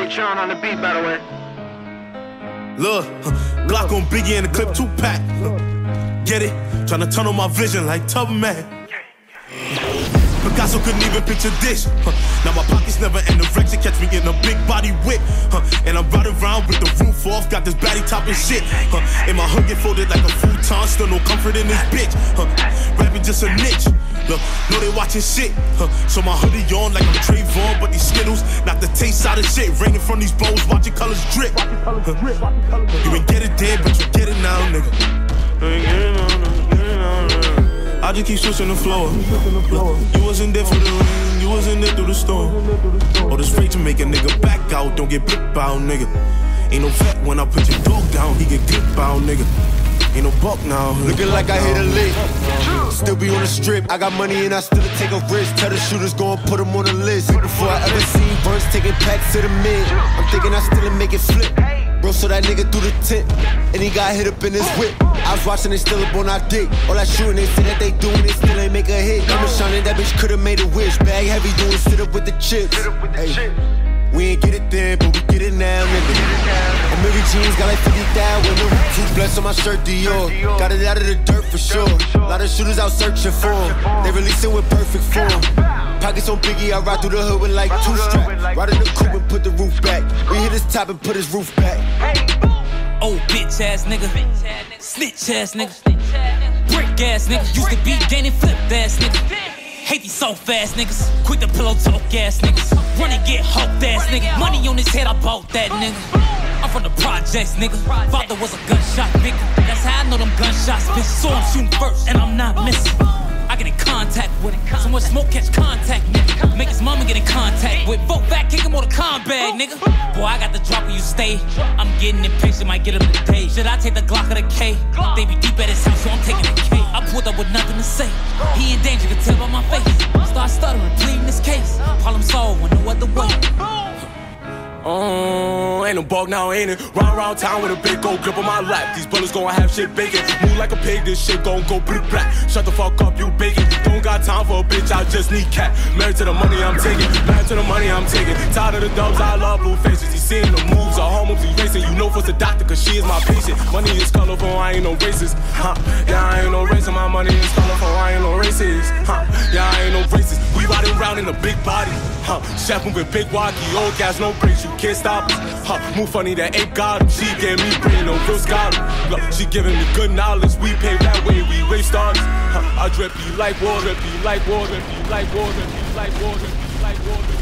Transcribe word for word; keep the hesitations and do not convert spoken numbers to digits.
Patreon on the beat, by the way. Look, Glock on Biggie and the clip two pack. Get it? Tryna tunnel my vision like Tubman. Picasso couldn't even picture this. Huh. Now my pockets never anorexic, catch me in a big body whip. Huh. And I'm riding around with the roof off, got this baddie topping shit. Huh. And my hood get folded like a futon, still no comfort in this bitch. Huh. Rapping just a niche. Look, know they watching shit. Huh. So my hoodie on like I'm Trayvon, but these Skittles knock the taste out of shit. Raining from these bowls, watching colors drip. Huh. You ain't get it then, but you get it now, nigga. You ain't get it now, nigga. Get it now, nigga. I just keep switching the floor. You wasn't there for the rain, you wasn't there through the storm. All this rage to make a nigga back out, don't get blipped out, nigga. Ain't no vet when I put your dog down, he get clipped out, nigga. Ain't no buck now. Looking like I hit a lick. Still be on the strip. I got money and I still take a risk. Tell the shooters go and put them on the list. Before I ever seen Burns taking packs to the mid. I'm thinking I still make it flip. Bro, so that nigga through the tent, and he got hit up in his whip. I was watching, they still up on our dick. All that shooting, they say that they doing, they still ain't make a hit. I'm shining, that bitch could've made a wish. Bag heavy, doing sit up with the chips. Hey, we ain't get it then, but we get it now, nigga. I'm Mary Jeans, got like fifty thousand with them. Two bless on my shirt, Dior. Got it out of the dirt for sure. A lot of shooters out searching for him. They release it with perfect form. Pockets on Biggie, I ride through the hood with like two straps. Ride in the coupe and put the roof back. We hit his top and put his roof back. Old bitch ass nigga, snitch ass nigga, brick ass nigga. Used to be gaining flip ass nigga. Hate these soft ass niggas, quick to pillow talk ass niggas. Run and get hope ass nigga. Money on his head, I bought that nigga. I'm from the projects, nigga. Father was a gunshot nigga. That's how I know them gunshots, bitch. So I'm shooting first, and I'm not missing. I get in contact with it. So much smoke catch contact, nigga. Make his mama get in contact with. Vote back, kick him on the combat, nigga. Boy, I got the drop where you stay. I'm getting impatient, might get him today. Should I take the Glock or the K? They be deep at his house, so I'm taking the K. I pulled up with nothing to say. He in danger, can tell by my face. Start stuttering, pleading this case. Problem solved with no other way. Oh, ain't no bug now, ain't it? Round round town with a big gold grip on my lap. These bullets gon' have shit bacon. Move like a pig, this shit gon' go blip black. Shut the fuck up, you bacon. Don't got time for a bitch, I just need cat. Married to the money I'm taking, married to the money I'm taking. Tired of the dubs, I love blue faces. He seeing the moves, our hormones he racing. You know what's a doctor, cause she is my patient. Money is colorful, I ain't no racist. Huh? Yeah, I ain't no racist. My money is colorful, I ain't no racist. Huh? Yeah, I ain't no racist. We riding around in a big body. Huh? Chef moving big walkie, old gas, no brakes, you can't stop us. Huh? Move funny, that ain't got him. She gave me brain, no real scholar. Look, she giving me good knowledge. We pave that way, we race stars. Huh? I drip you like water, be like water, be like water, be like water, be like water.